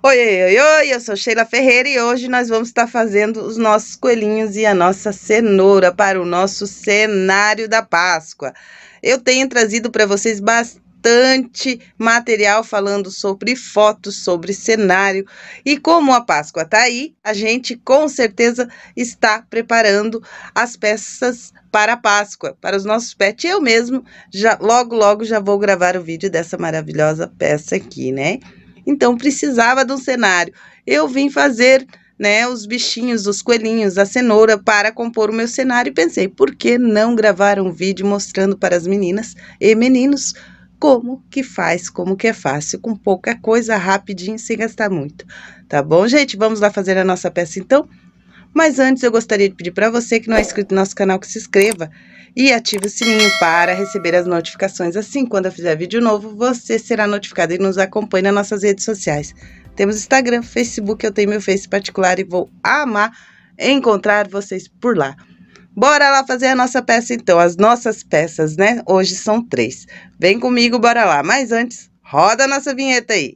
Oi, oi, oi, oi, eu sou Sheila Ferreira e hoje nós vamos estar fazendo os nossos coelhinhos e a nossa cenoura para o nosso cenário da Páscoa. Eu tenho trazido para vocês bastante material falando sobre fotos, sobre cenário, e como a Páscoa tá aí, a gente com certeza está preparando as peças para a Páscoa, para os nossos pets. Eu mesmo já logo já vou gravar o vídeo dessa maravilhosa peça aqui, né? Então precisava de um cenário. Eu vim fazer, né, os bichinhos, os coelhinhos, a cenoura para compor o meu cenário e pensei, por que não gravar um vídeo mostrando para as meninas e meninos como que faz, como que é fácil, com pouca coisa, rapidinho, sem gastar muito. Tá bom, gente? Vamos lá fazer a nossa peça então? Mas antes eu gostaria de pedir para você que não é inscrito no nosso canal que se inscreva e ative o sininho para receber as notificações. Assim, quando eu fizer vídeo novo, você será notificado e nos acompanhe nas nossas redes sociais. Temos Instagram, Facebook, eu tenho meu Face particular e vou amar encontrar vocês por lá. Bora lá fazer a nossa peça então, as nossas peças, né? Hoje são 3. Vem comigo, bora lá. Mas antes, roda a nossa vinheta aí.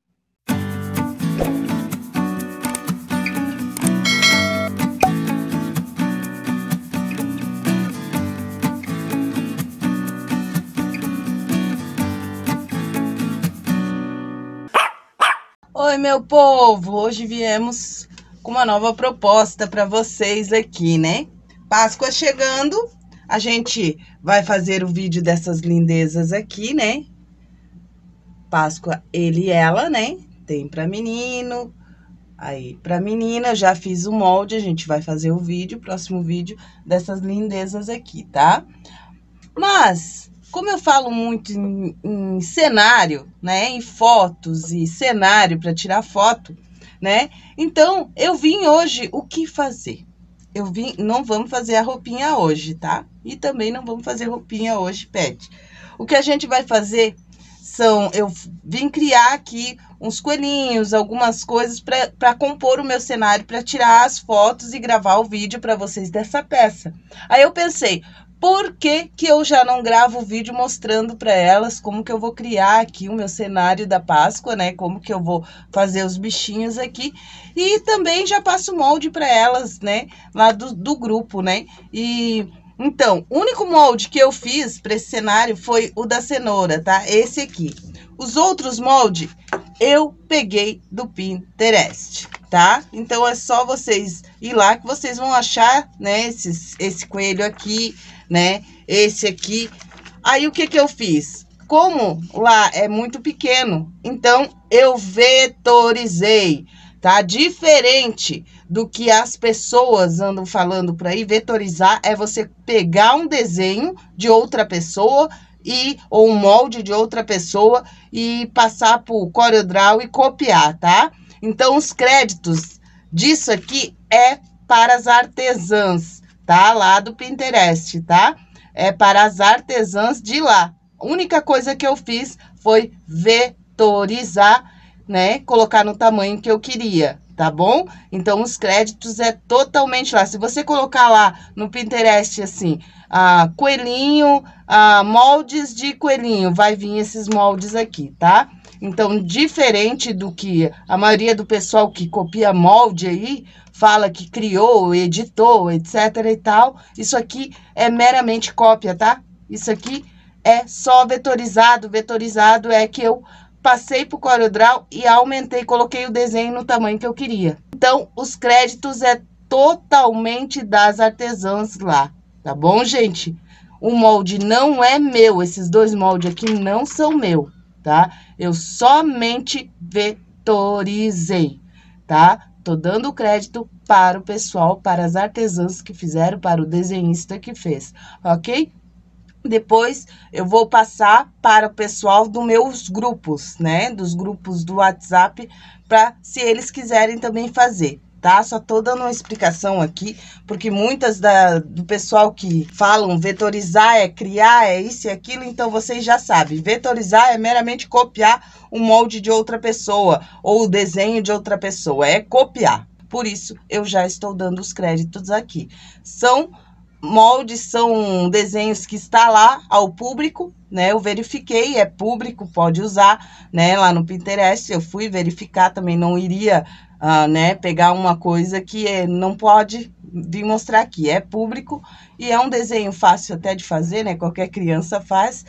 Oi, meu povo! Hoje viemos com uma nova proposta para vocês aqui, né? Páscoa chegando, a gente vai fazer o vídeo dessas lindezas aqui, né? Páscoa, ele e ela, né? Tem para menino, aí para menina, eu já fiz o molde, a gente vai fazer o vídeo, próximo vídeo dessas lindezas aqui, tá? Mas como eu falo muito em cenário, né, em fotos e cenário para tirar foto, né, então eu vim hoje o que fazer? Não vamos fazer a roupinha hoje, tá? E também não vamos fazer roupinha hoje, pet. O que a gente vai fazer eu vim criar aqui uns coelhinhos, algumas coisas para compor o meu cenário, para tirar as fotos e gravar o vídeo para vocês dessa peça. Aí eu pensei, por que que eu já não gravo o vídeo mostrando para elas como que eu vou criar aqui o meu cenário da Páscoa, né? Como que eu vou fazer os bichinhos aqui. E também já passo molde para elas, né? Lá do grupo, né? Então, o único molde que eu fiz para esse cenário foi o da cenoura, tá? Esse aqui. Os outros moldes eu peguei do Pinterest, tá? Então, é só vocês ir lá que vocês vão achar, né? Esse coelho aqui, né? Esse aqui. Aí, o que que eu fiz? Como lá é muito pequeno, então eu vetorizei, tá? Diferente do que as pessoas andam falando por aí, vetorizar é você pegar um desenho de outra pessoa ou um molde de outra pessoa e passar por CorelDRAW e copiar, tá? Então, os créditos disso aqui é para as artesãs, tá? Lá do Pinterest, tá? É para as artesãs de lá. A única coisa que eu fiz foi vetorizar, né? Colocar no tamanho que eu queria, tá bom? Então, os créditos é totalmente lá. Se você colocar lá no Pinterest, assim, coelhinho, moldes de coelhinho, vai vir esses moldes aqui, tá? Então, diferente do que a maioria do pessoal que copia molde aí, fala que criou, editou, etc e tal, isso aqui é meramente cópia, tá? Isso aqui é só vetorizado. Vetorizado é que eu passei pro CorelDRAW e aumentei, coloquei o desenho no tamanho que eu queria. Então, os créditos é totalmente das artesãs lá, tá bom, gente? O molde não é meu, esses dois moldes aqui não são meu, tá? Eu somente vetorizei, tá? Tô dando crédito para o pessoal, para as artesãs que fizeram, para o desenhista que fez, ok? Depois, eu vou passar para o pessoal dos meus grupos, né? Dos grupos do WhatsApp, para se eles quiserem também fazer, tá? Só tô dando uma explicação aqui, porque muitas do pessoal que falam vetorizar é criar, é isso e aquilo, então vocês já sabem. Vetorizar é meramente copiar o molde de outra pessoa, ou o desenho de outra pessoa, é copiar. Por isso, eu já estou dando os créditos aqui. São moldes são desenhos que está lá ao público, né? Eu verifiquei, é público, pode usar, né? Lá no Pinterest, eu fui verificar também, não iria, né? Pegar uma coisa que não pode vir mostrar aqui, é público e é um desenho fácil até de fazer, né? Qualquer criança faz,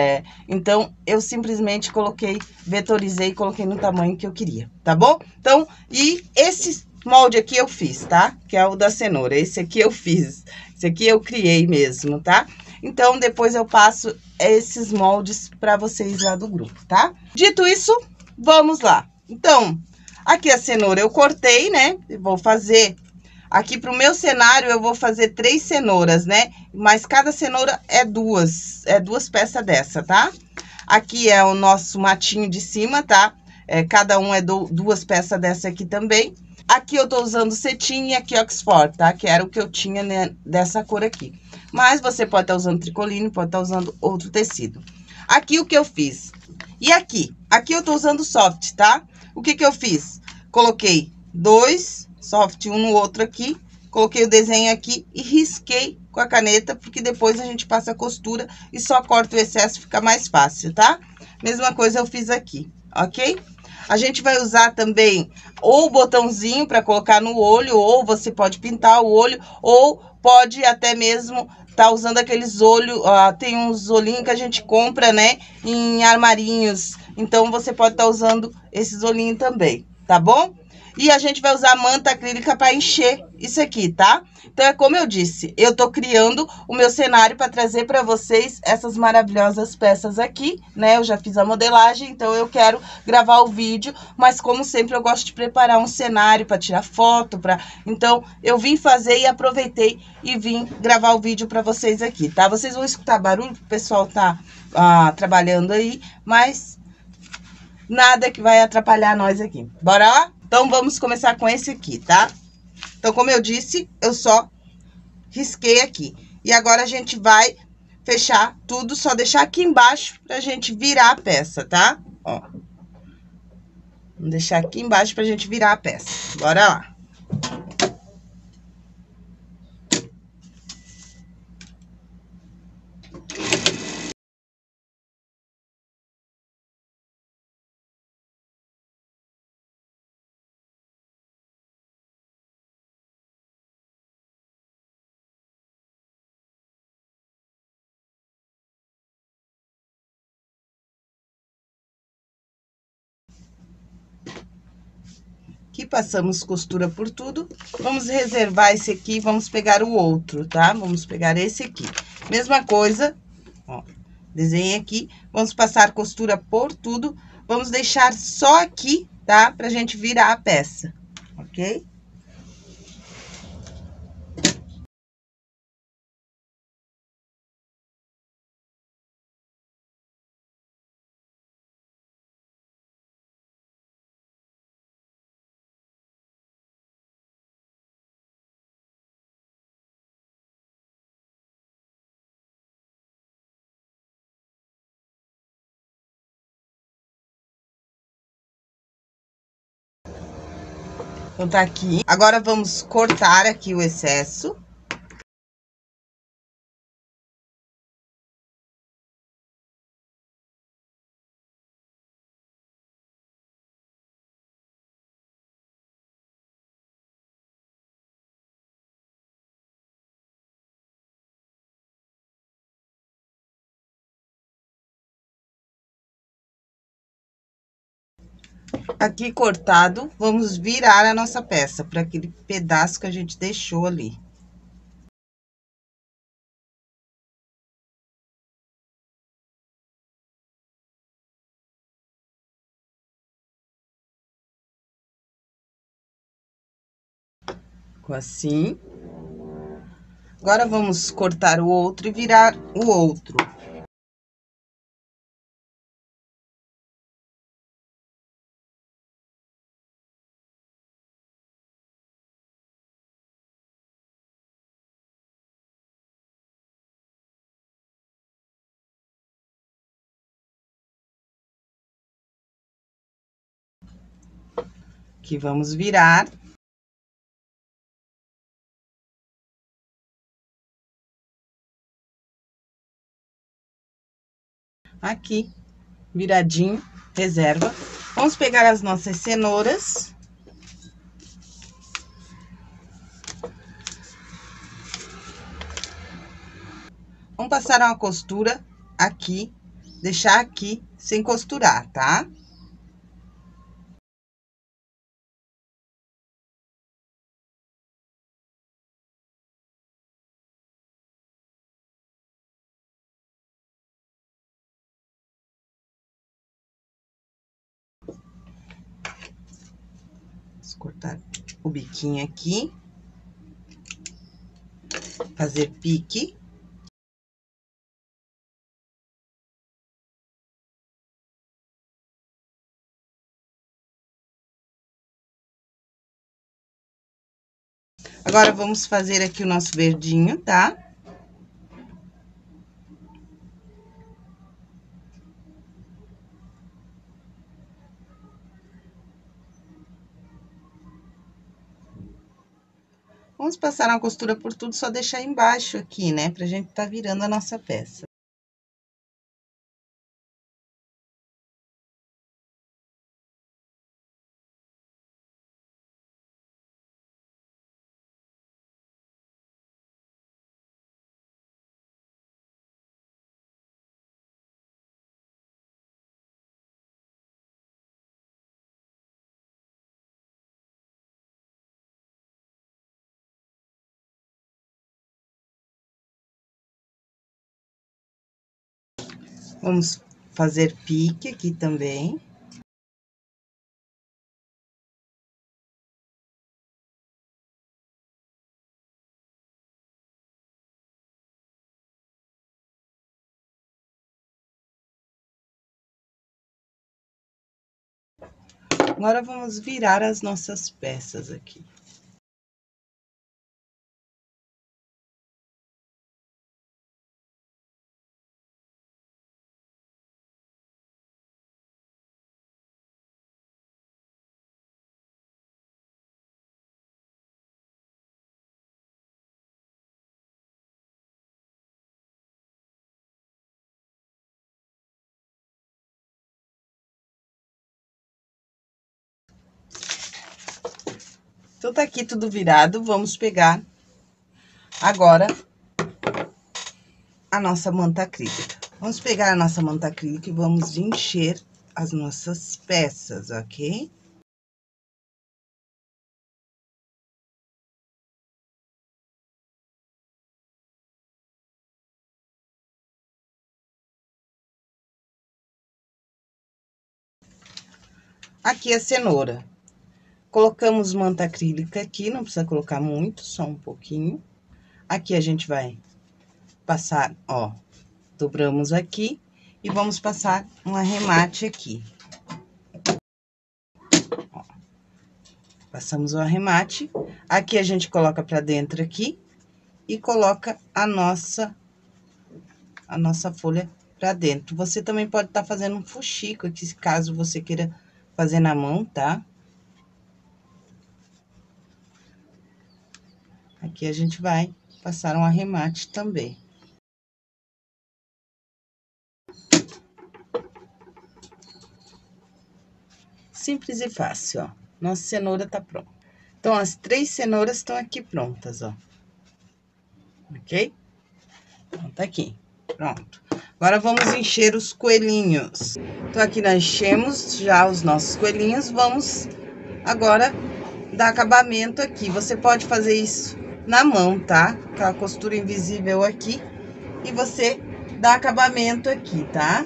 então eu simplesmente coloquei, vetorizei e coloquei no tamanho que eu queria, tá bom? Então, e esse molde aqui eu fiz, tá? Que é o da cenoura, esse aqui eu fiz. Esse aqui eu criei mesmo, tá? Então, depois eu passo esses moldes para vocês lá do grupo, tá? Dito isso, vamos lá. Então, aqui a cenoura eu cortei, né? Vou fazer... Aqui pro meu cenário eu vou fazer 3 cenouras, né? Mas cada cenoura é duas peças dessa, tá? Aqui é o nosso matinho de cima, tá? Cada um é duas peças dessa aqui também. Aqui eu tô usando cetim e aqui Oxford, tá? Que era o que eu tinha, né, dessa cor aqui. Mas você pode estar usando tricoline, pode estar usando outro tecido. Aqui o que eu fiz. E aqui? Aqui eu tô usando soft, tá? O que que eu fiz? Coloquei 2 soft um no outro aqui. Coloquei o desenho aqui e risquei com a caneta, porque depois a gente passa a costura e só corta o excesso, fica mais fácil, tá? Mesma coisa eu fiz aqui, ok? A gente vai usar também ou o botãozinho para colocar no olho, ou você pode pintar o olho, ou pode até mesmo tá usando aqueles olhos, tem uns olhinhos que a gente compra, né, em armarinhos. Então, você pode estar usando esses olhinhos também, tá bom? E a gente vai usar manta acrílica para encher isso aqui, tá? Então, é como eu disse, eu tô criando o meu cenário para trazer para vocês essas maravilhosas peças aqui, né? Eu já fiz a modelagem, então eu quero gravar o vídeo, mas como sempre eu gosto de preparar um cenário para tirar foto, então eu vim fazer e aproveitei e vim gravar o vídeo para vocês aqui, tá? Vocês vão escutar barulho, o pessoal tá trabalhando aí, mas nada que vai atrapalhar nós aqui. Bora lá? Então vamos começar com esse aqui, tá? Então, como eu disse, eu só risquei aqui. E agora a gente vai fechar tudo, só deixar aqui embaixo pra gente virar a peça, tá? Ó. Vamos deixar aqui embaixo pra gente virar a peça. Bora lá. Aqui passamos costura por tudo. Vamos reservar esse aqui, vamos pegar o outro, tá? Vamos pegar esse aqui. Mesma coisa, ó, desenhei aqui. Vamos passar costura por tudo. Vamos deixar só aqui, tá? Pra gente virar a peça, ok? Então, tá aqui. Agora, vamos cortar aqui o excesso. Aqui cortado, vamos virar a nossa peça para aquele pedaço que a gente deixou ali. Ficou assim. Agora, vamos cortar o outro e virar o outro. Aqui, vamos virar. Aqui, viradinho, reserva. Vamos pegar as nossas cenouras. Vamos passar uma costura aqui, deixar aqui sem costurar, tá? Vamos cortar o biquinho aqui. Fazer pique. Agora, vamos fazer aqui o nosso verdinho, tá? Vamos passar uma costura por tudo, só deixar embaixo aqui, né? Pra gente tá virando a nossa peça. Vamos fazer pique aqui também. Agora, vamos virar as nossas peças aqui. Então, tá aqui tudo virado, vamos pegar agora a nossa manta acrílica. Vamos pegar a nossa manta acrílica e vamos encher as nossas peças, ok? Aqui a cenoura. Colocamos manta acrílica aqui, não precisa colocar muito, só um pouquinho. Aqui a gente vai passar, ó, dobramos aqui e vamos passar um arremate aqui. Ó, passamos o arremate, aqui a gente coloca pra dentro aqui e coloca a nossa folha pra dentro. Você também pode estar fazendo um fuxico aqui, caso você queira fazer na mão, tá? Aqui a gente vai passar um arremate também. Simples e fácil, ó. Nossa cenoura tá pronta. Então, as 3 cenouras estão aqui prontas, ó. Ok? Então, tá aqui. Pronto. Agora, vamos encher os coelhinhos. Então, aqui nós enchemos já os nossos coelhinhos. Vamos agora dar acabamento aqui. Você pode fazer isso na mão, tá? Com a costura invisível aqui. E você dá acabamento aqui, tá?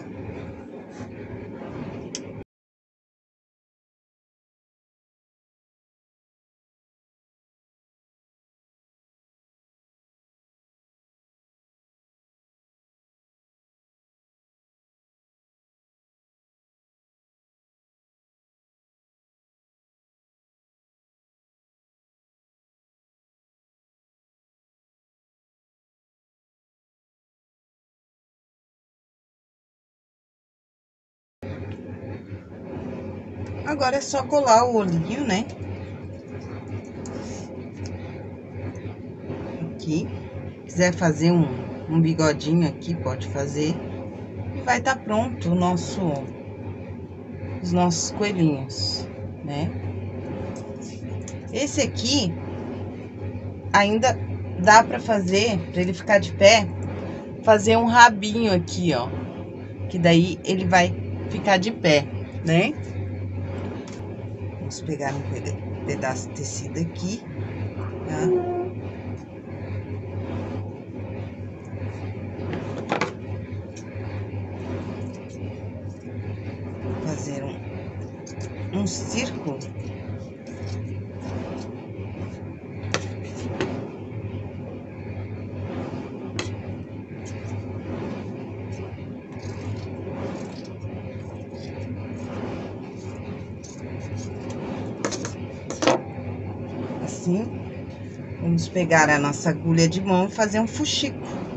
Agora é só colar o olhinho, né? Aqui. Quiser fazer um bigodinho aqui, pode fazer. E vai estar pronto os nossos coelhinhos, né? Esse aqui ainda dá pra fazer, pra ele ficar de pé, fazer um rabinho aqui, ó. Que daí ele vai ficar de pé, né? Vamos pegar um pedaço de tecido aqui, tá? Fazer um círculo. Assim, vamos pegar a nossa agulha de mão e fazer um fuxico.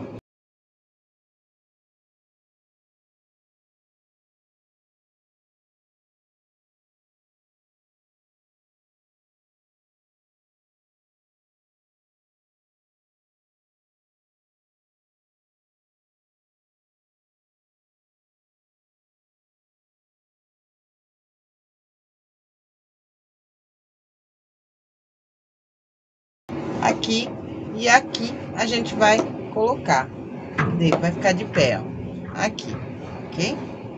Aqui e aqui a gente vai colocar, daí vai ficar de pé, ó, aqui, ok?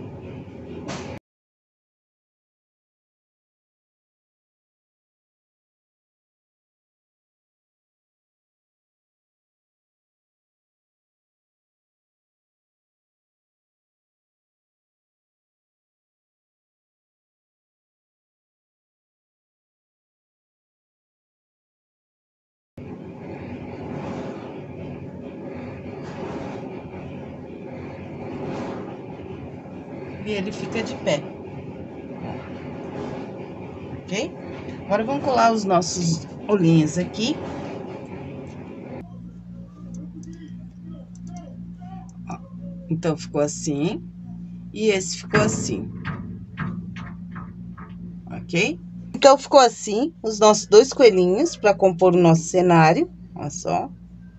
E ele fica de pé, ok? Agora vamos colar os nossos olhinhos aqui. Ó, então ficou assim e esse ficou assim, ok? Então ficou assim os nossos dois coelhinhos para compor o nosso cenário, olha só.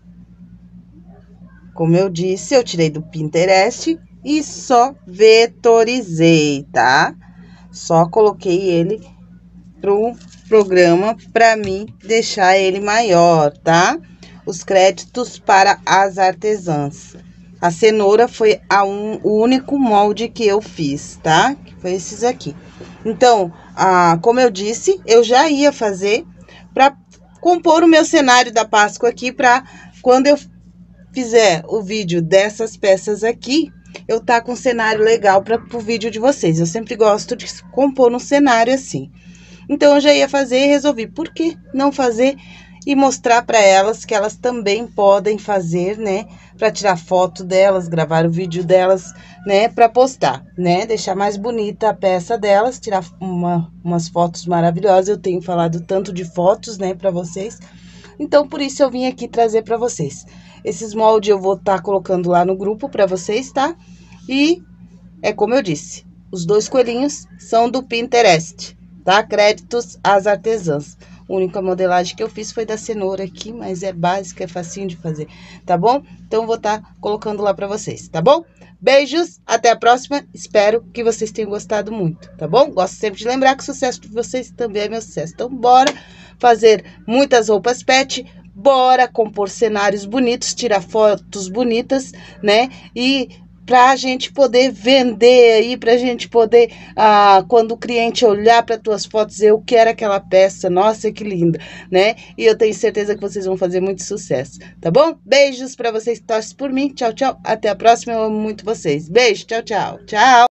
Como eu disse, eu tirei do Pinterest e só vetorizei, tá? Só coloquei ele pro programa para mim deixar ele maior, tá? Os créditos para as artesãs. A cenoura foi o único molde que eu fiz, tá? Que foi esses aqui. Então, como eu disse, eu já ia fazer para compor o meu cenário da Páscoa aqui, para quando eu fizer o vídeo dessas peças aqui, eu tá com um cenário legal para o vídeo de vocês. Eu sempre gosto de compor um cenário assim. Então, eu já ia fazer e resolvi, por que não fazer e mostrar para elas que elas também podem fazer, né? Para tirar foto delas, gravar o vídeo delas, né? Para postar, né? Deixar mais bonita a peça delas, tirar umas fotos maravilhosas. Eu tenho falado tanto de fotos, né, para vocês. Então, por isso eu vim aqui trazer para vocês. Esses moldes eu vou estar colocando lá no grupo para vocês, tá? E é como eu disse, os dois coelhinhos são do Pinterest, tá? Créditos às artesãs. A única modelagem que eu fiz foi da cenoura aqui, mas é básica, é facinho de fazer, tá bom? Então, vou estar colocando lá pra vocês, tá bom? Beijos, até a próxima. Espero que vocês tenham gostado muito, tá bom? Gosto sempre de lembrar que o sucesso de vocês também é meu sucesso. Então, bora fazer muitas roupas pet, bora compor cenários bonitos, tirar fotos bonitas, né? E pra gente poder vender aí, pra gente poder, quando o cliente olhar para tuas fotos, eu quero aquela peça, nossa, que linda, né? E eu tenho certeza que vocês vão fazer muito sucesso, tá bom? Beijos para vocês que torcem por mim, tchau, tchau, até a próxima, eu amo muito vocês. Beijo, tchau, tchau, tchau!